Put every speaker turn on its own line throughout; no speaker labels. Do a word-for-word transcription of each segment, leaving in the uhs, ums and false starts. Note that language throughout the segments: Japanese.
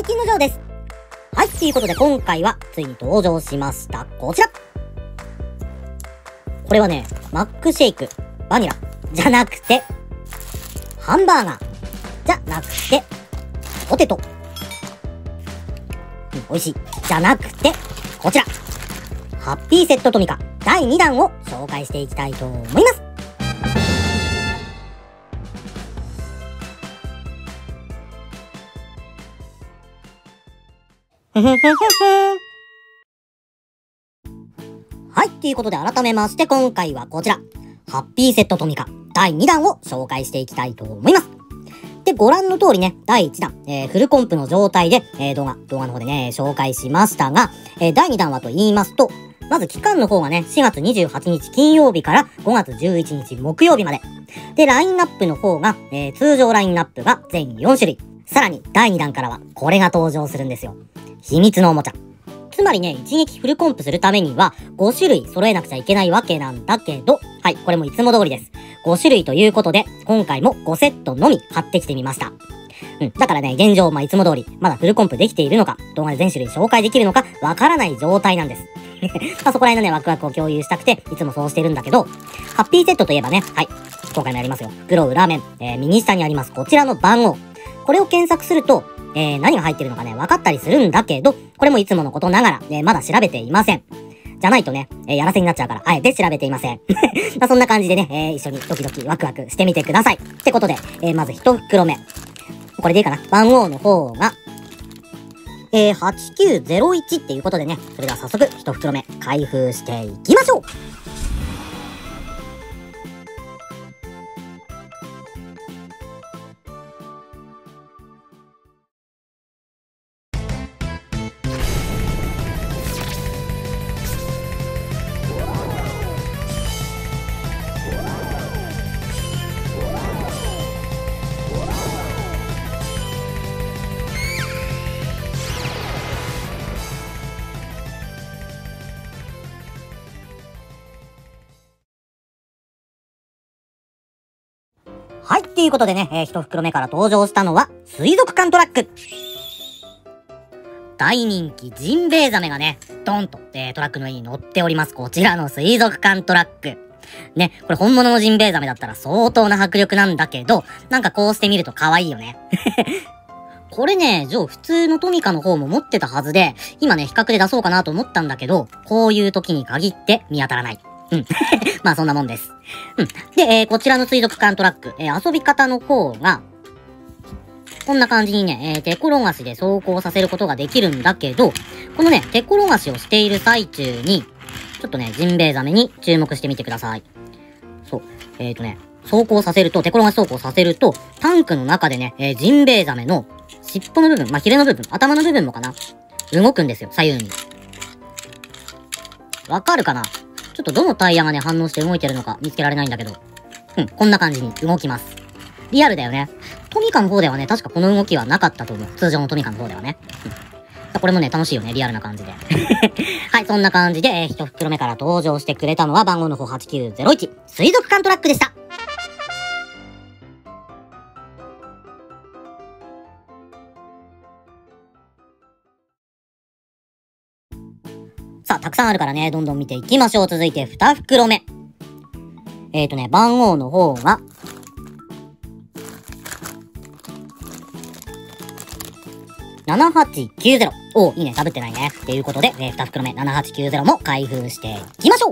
金の城です。はい、ということで今回はついに登場しました。こちら。これはね、マックシェイク、バニラ、じゃなくて、ハンバーガー、じゃなくて、ポテト。うん、美味しい。じゃなくて、こちら。ハッピーセットトミカだいにだんを紹介していきたいと思います。ふふふふふ。はい、ということで改めまして今回はこちら。ハッピーセットトミカだいにだんを紹介していきたいと思います。で、ご覧の通りね、だいいちだん、えー、フルコンプの状態で、えー、動画、動画の方でね、紹介しましたが、えー、だいにだんはと言いますと、まず期間の方がね、しがつにじゅうはちにち金曜日からごがつじゅういちにち木曜日まで。で、ラインナップの方が、えー、通常ラインナップが全よんしゅるい。さらにだいにだんからはこれが登場するんですよ。秘密のおもちゃ。つまりね、一撃フルコンプするためにはごしゅるい揃えなくちゃいけないわけなんだけど、はい、これもいつも通りです。ごしゅるいということで、今回もごセットのみ買ってきてみました。うん、だからね、現状、まあ、いつも通り、まだフルコンプできているのか、動画で全種類紹介できるのか、わからない状態なんです。まあ、そこら辺のね、ワクワクを共有したくて、いつもそうしてるんだけど、ハッピーセットといえばね、はい、今回もやりますよ。グロウラーメン、えー、右下にあります、こちらの番号。これを検索すると、えー、何が入ってるのかね、分かったりするんだけど、これもいつものことながら、えー、まだ調べていません。じゃないとね、えー、やらせになっちゃうから、あえて調べていません。まあそんな感じでね、えー、一緒にドキドキワクワクしてみてください。ってことで、えー、まず一袋目。これでいいかな。番号の方が、えー、はちきゅうゼロいちっていうことでね、それでは早速一袋目、開封していきましょう。はい、っていうことでね、えー、一袋目から登場したのは、水族館トラック。大人気ジンベエザメがね、ドンと、えー、トラックの上に乗っております。こちらの水族館トラック。ね、これ本物のジンベエザメだったら相当な迫力なんだけど、なんかこうして見ると可愛いよね。これね、ジョー普通のトミカの方も持ってたはずで、今ね、比較で出そうかなと思ったんだけど、こういう時に限って見当たらない。うん。まあそんなもんです。うん。で、えー、こちらの水族館トラック、えー、遊び方の方が、こんな感じにね、えー、手転がしで走行させることができるんだけど、このね、手転がしをしている最中に、ちょっとね、ジンベエザメに注目してみてください。そう。えーとね、走行させると、手転がし走行させると、タンクの中でね、えー、ジンベエザメの尻尾の部分、まあ、ヒレの部分、頭の部分もかな、動くんですよ、左右に。わかるかな？ちょっとどのタイヤがね、反応して動いてるのか見つけられないんだけど。うん、こんな感じに動きます。リアルだよね。トミカの方ではね、確かこの動きはなかったと思う。通常のトミカの方ではね。うん、これもね、楽しいよね、リアルな感じで。はい、そんな感じで、えー、一袋目から登場してくれたのは番号の方はちきゅうゼロいち、水族館トラックでした。さあ、たくさんあるからね、どんどん見ていきましょう。続いて、二袋目。えーとね、番号の方が、ななはちきゅうゼロ。おー、いいね、被ってないね。っていうことで、えー、二袋目、ななはちきゅうゼロも開封していきましょう。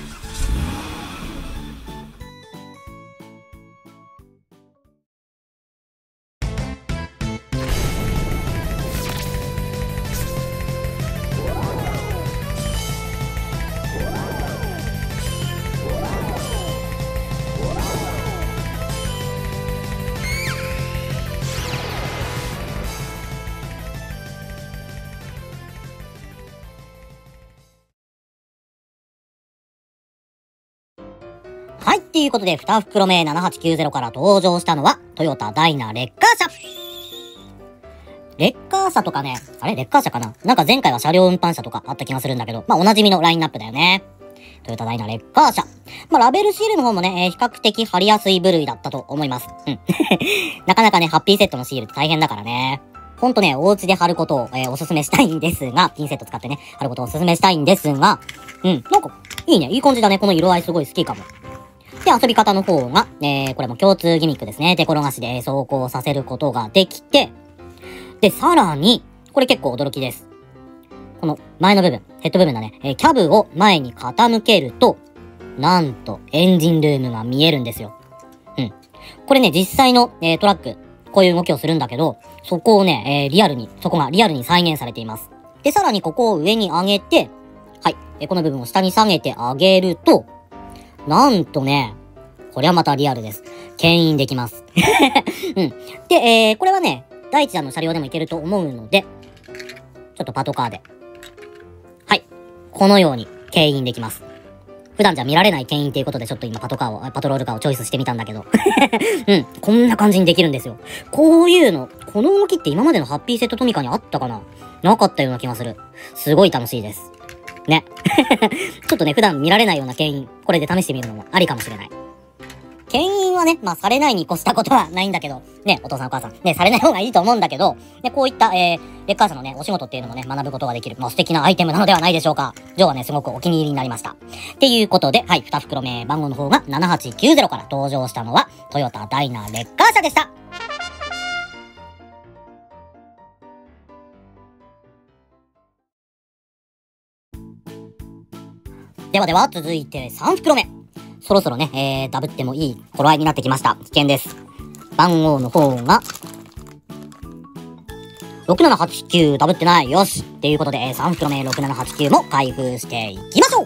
はい、っていうことで、二袋目ななはちきゅうゼロから登場したのは、トヨタダイナレッカー車。レッカー車とかね、あれレッカー車かな、なんか前回は車両運搬車とかあった気がするんだけど、まあおなじみのラインナップだよね。トヨタダイナレッカー車。まあラベルシールの方もね、えー、比較的貼りやすい部類だったと思います。うん。なかなかね、ハッピーセットのシールって大変だからね。 ほんとね、お家で貼ることを、えー、おすすめしたいんですが、ピンセット使ってね、貼ることをおすすめしたいんですが、うん、なんか、いいね、いい感じだね。この色合いすごい好きかも。で、遊び方の方が、えー、これも共通ギミックですね。手転がしで走行させることができて、で、さらに、これ結構驚きです。この前の部分、ヘッド部分だね、えー、キャブを前に傾けると、なんと、エンジンルームが見えるんですよ。うん。これね、実際の、えー、トラック、こういう動きをするんだけど、そこをね、えー、リアルに、そこがリアルに再現されています。で、さらにここを上に上げて、はい、えー、この部分を下に下げてあげると、なんとね、これはまたリアルです。牽引できます。うん。で、えー、これはね、第一弾の車両でもいけると思うので、ちょっとパトカーで。はい。このように牽引できます。普段じゃ見られない牽引っていうことでちょっと今パトカーを、パトロールカーをチョイスしてみたんだけど。うん。こんな感じにできるんですよ。こういうの、この動きって今までのハッピーセットトミカにあったかな？なかったような気がする。すごい楽しいです。ね。ちょっとね、普段見られないような牽引、これで試してみるのもありかもしれない。牽引はね、まあ、されないに越したことはないんだけど、ね、お父さんお母さん、ね、されない方がいいと思うんだけど、ね、こういった、えー、レッカー車のね、お仕事っていうのもね、学ぶことができる、まあ、素敵なアイテムなのではないでしょうか。ジョーはね、すごくお気に入りになりました。っていうことで、はい、に袋目、番号の方がななはちきゅうゼロから登場したのは、トヨタダイナレッカー車でした。ではでは、続いてさん袋目。そろそろね、えー、ダブってもいい頃合いになってきました。危険です。番号の方が、ろくななはちきゅうダブってない。よし。っていうことで、えー、さん袋目ろくななはちきゅうも開封していきましょう。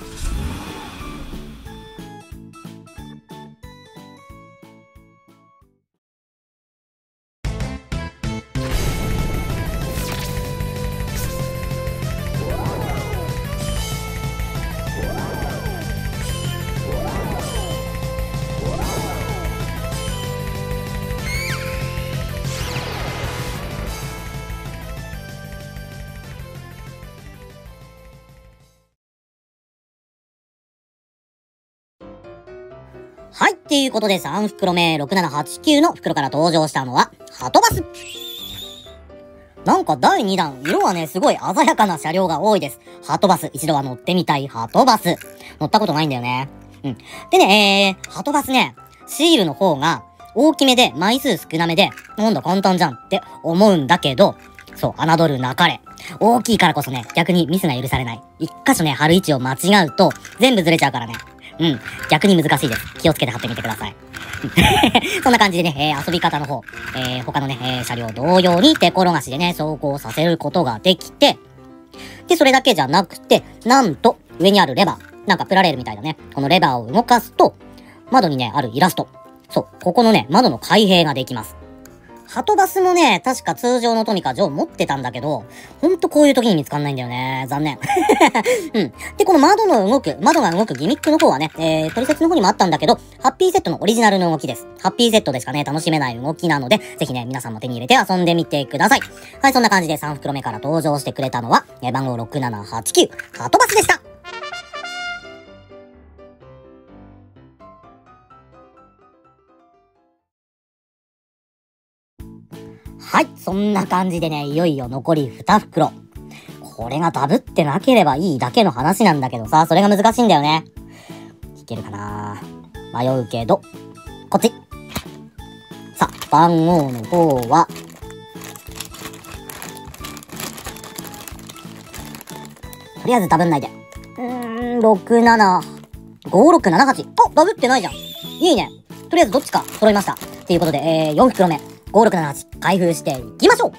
はい。っていうことで、さん袋目、ろくななはちきゅうの袋から登場したのは、ハトバス。なんかだいにだん、色はね、すごい鮮やかな車両が多いです。ハトバス、一度は乗ってみたいハトバス。乗ったことないんだよね。うん。でね、えー、ハトバスね、シールの方が大きめで枚数少なめで、なんだ簡単じゃんって思うんだけど、そう、侮るなかれ。大きいからこそね、逆にミスが許されない。一箇所ね、貼る位置を間違うと、全部ずれちゃうからね。うん。逆に難しいです。気をつけて貼ってみてください。そんな感じでね、えー、遊び方の方、えー、他のね、えー、車両同様に手転がしでね、走行させることができて、で、それだけじゃなくて、なんと、上にあるレバー、なんかプラレールみたいだね。このレバーを動かすと、窓にね、あるイラスト。そう、ここのね、窓の開閉ができます。ハトバスもね、確か通常のトミカジョー持ってたんだけど、ほんとこういう時に見つかんないんだよね。残念。うん。で、この窓の動く、窓が動くギミックの方はね、えー、取説の方にもあったんだけど、ハッピーセットのオリジナルの動きです。ハッピーセットでしかね、楽しめない動きなので、ぜひね、皆さんも手に入れて遊んでみてください。はい、そんな感じでさん袋目から登場してくれたのは、えー、番号ろくななはちきゅう、ハトバスでした。はい、そんな感じでね、いよいよ残りに袋。これがダブってなければいいだけの話なんだけどさ、それが難しいんだよね。いけるかな？迷うけど、こっち。さあ、番号の方は、とりあえずダブんないで。うーん、ろくなな、ごろくななはち。あ、ダブってないじゃん。いいね。とりあえずどっちか揃いました。ということで、えー、よん袋目。ごろくななはち開封していきましょう。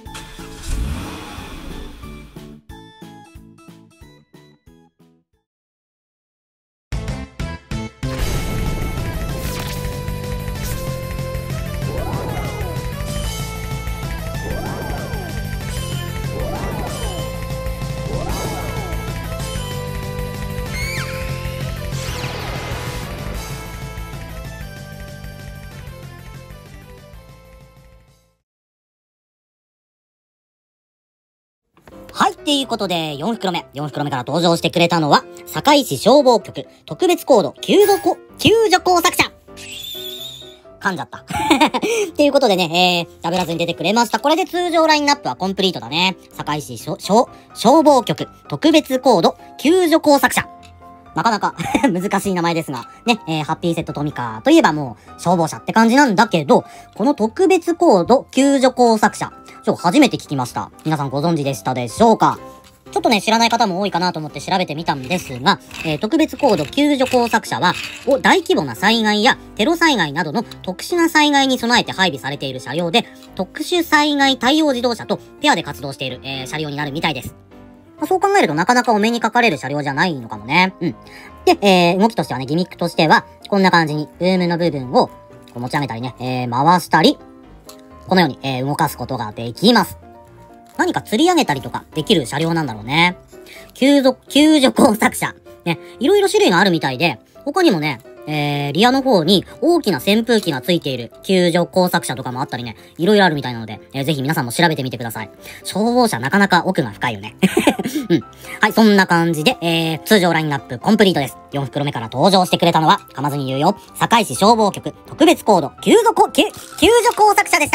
はい、っていうことで、よん袋目。よん袋目から登場してくれたのは、堺市消防局特別コード救助こ、救助工作車。 噛んじゃった。っていうことでね、えー、喋らずに出てくれました。これで通常ラインナップはコンプリートだね。堺市消消防局特別コード救助工作者。なかなか難しい名前ですが、ね、えー、ハッピーセットトミカといえばもう消防車って感じなんだけど、この特別コード救助工作者、ちょ、初めて聞きました。皆さんご存知でしたでしょうか？ちょっとね、知らない方も多いかなと思って調べてみたんですが、えー、特別コード救助工作車は、大規模な災害やテロ災害などの特殊な災害に備えて配備されている車両で、特殊災害対応自動車とペアで活動している、えー、車両になるみたいです。まあ、そう考えるとなかなかお目にかかれる車両じゃないのかもね。うん。で、えー、動きとしてはね、ギミックとしては、こんな感じに、ブームの部分をこう持ち上げたりね、えー、回したり、このように、えー、動かすことができます。何か釣り上げたりとかできる車両なんだろうね。救助、救助工作車。ね、いろいろ種類があるみたいで、他にもね、えー、リアの方に大きな扇風機がついている救助工作車とかもあったりね、いろいろあるみたいなので、えー、ぜひ皆さんも調べてみてください。消防車なかなか奥が深いよね。うん。はい、そんな感じで、えー、通常ラインナップコンプリートです。よん袋目から登場してくれたのは、噛まずに言うよ、堺市消防局特別コード救助こ、救、救助工作車でした。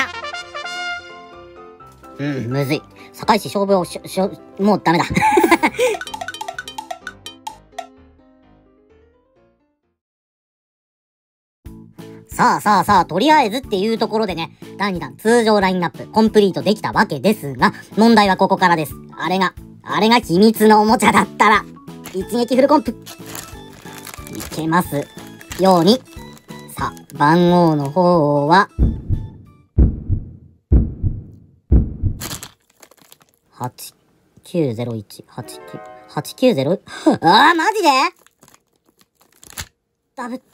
うん、むずい。堺市消防、しょ、しょ、もうダメだ。さあさあさあ、とりあえずっていうところでね、だいにだん通常ラインナップコンプリートできたわけですが、問題はここからです。あれが、あれが秘密のおもちゃだったら、一撃フルコンプ、いけますように。さあ、番号の方は、はちきゅうゼロいち、はちきゅう、はちきゅうゼロ、ああ、マジでダブった。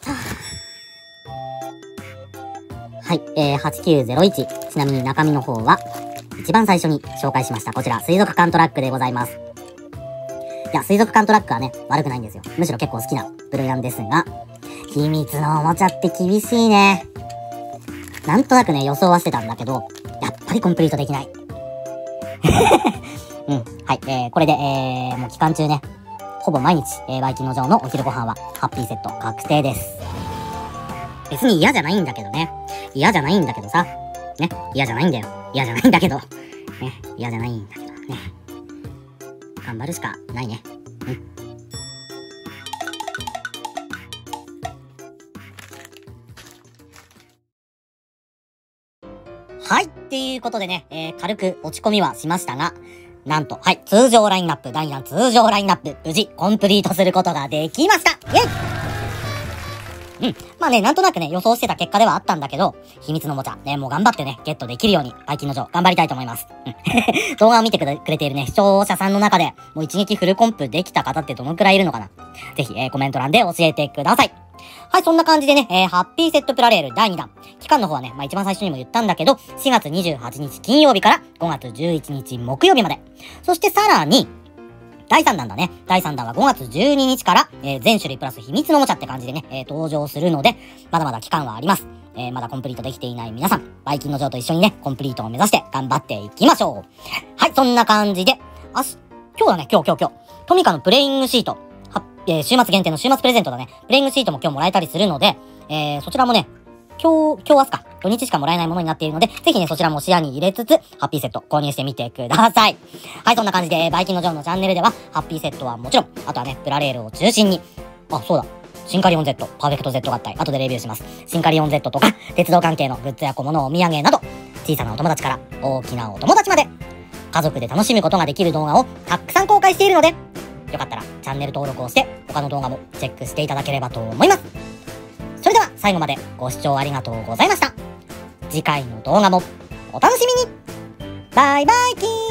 はい、えー、はちきゅうゼロいち。ちなみに中身の方は、一番最初に紹介しました。こちら、水族館トラックでございます。いや、水族館トラックはね、悪くないんですよ。むしろ結構好きな部類なんですが、秘密のおもちゃって厳しいね。なんとなくね、予想はしてたんだけど、やっぱりコンプリートできない。うん。はい。えー、これで、えー、もう期間中ね、ほぼ毎日、えー、バイキンの城のお昼ご飯は、ハッピーセット確定です。別に嫌じゃないんだけどね。嫌じゃないんだけどさ。ね。嫌じゃないんだよ。嫌じゃないんだけど。ね。嫌じゃないんだけどね。頑張るしかないね。うん。はい。っていうことでね、えー、軽く落ち込みはしましたが、なんと、はい。通常ラインナップ、だいにだん通常ラインナップ、無事コンプリートすることができました。イェイ！うん。まあね、なんとなくね、予想してた結果ではあったんだけど、秘密のおもちゃ、ね、もう頑張ってね、ゲットできるように、バイキンの城、頑張りたいと思います。うん。動画を見てくれ、くれているね、視聴者さんの中で、もう一撃フルコンプできた方ってどのくらいいるのかな？ぜひ、えー、コメント欄で教えてください。はい、そんな感じでね、えー、ハッピーセットプラレールだいにだん。期間の方はね、まあ一番最初にも言ったんだけど、しがつにじゅうはちにち金曜日からごがつじゅういちにち木曜日まで。そしてさらに、だいさんだんだね。だいさんだんはごがつじゅうににちから、えー、全種類プラス秘密のおもちゃって感じでね、えー、登場するので、まだまだ期間はあります。えー、まだコンプリートできていない皆さん、バイキンの城と一緒にね、コンプリートを目指して頑張っていきましょう。はい、そんな感じで、あす、今日だね、今日今日今日。トミカのプレイングシート、は、えー、週末限定の週末プレゼントだね。プレイングシートも今日もらえたりするので、えー、そちらもね、今日、今日明日か、土日しかもらえないものになっているので、ぜひね、そちらも視野に入れつつ、ハッピーセット購入してみてください。はい、そんな感じで、バイキンのジョンのチャンネルでは、ハッピーセットはもちろん、あとはね、プラレールを中心に、あ、そうだ、シンカリオン Z、パーフェクト Z 合体、後でレビューします。シンカリオン Z とか、鉄道関係のグッズや小物、お土産など、小さなお友達から大きなお友達まで、家族で楽しむことができる動画をたくさん公開しているので、よかったらチャンネル登録をして、他の動画もチェックしていただければと思います。それでは最後までご視聴ありがとうございました。次回の動画もお楽しみに。バイバイキーン。